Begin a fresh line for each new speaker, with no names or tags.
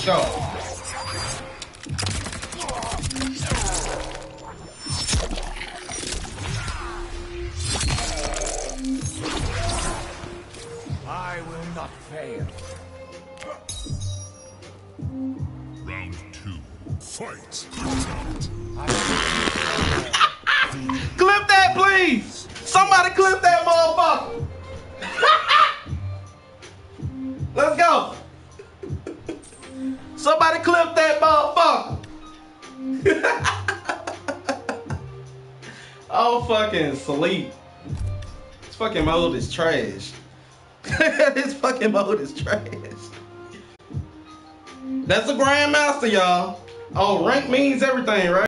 Go.
I will not fail.
Round 2. Fight.
Clip that, please. Somebody clip that motherfucker. Let's go. Somebody clip that motherfucker. Oh, fucking sleep. This fucking mode is trash. This fucking mode is trash. That's a grandmaster, y'all. Oh, rank means everything, right?